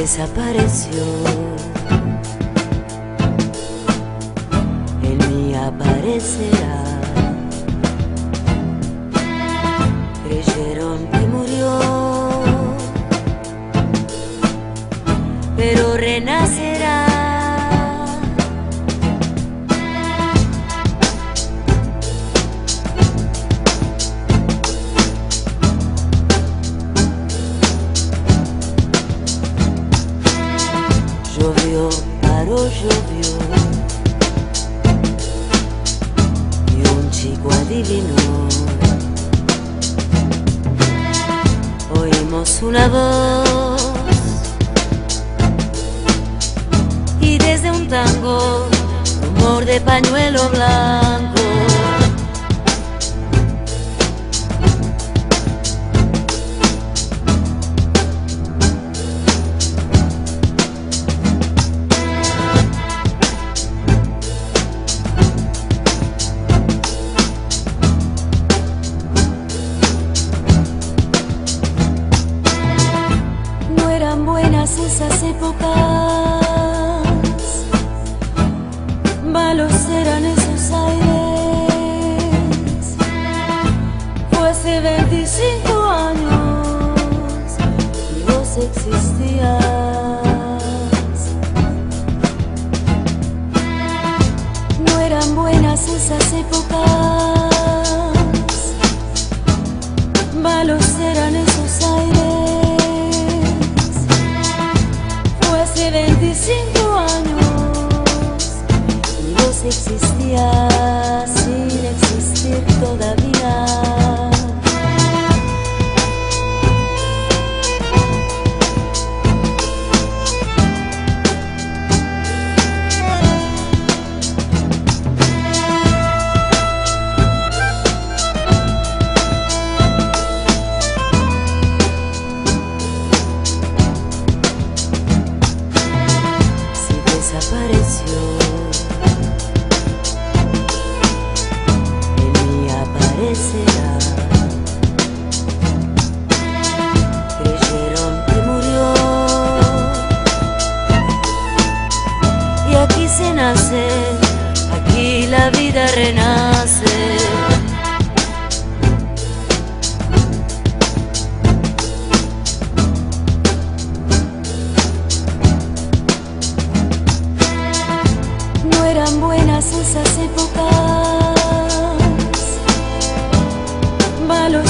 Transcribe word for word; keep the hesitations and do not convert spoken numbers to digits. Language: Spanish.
desapareció, en mí aparecerá. Creyeron que murió, pero renacerá. Llovió, paró, llovió, y un chico adivinó. Oímos una voz, y desde un tango, rumor de pañuelo blanco. Buenas esas épocas, malos eran esos aires. Fue hace veinticinco años y vos existías. No eran buenas esas épocas, malos eran esos aires. Hace veinticinco años y vos existías sin existir todavía. Desapareció, en mí aparecerá. Creyeron que murió, y aquí se nace, aquí la vida renace. No eran buenas esas épocas, malos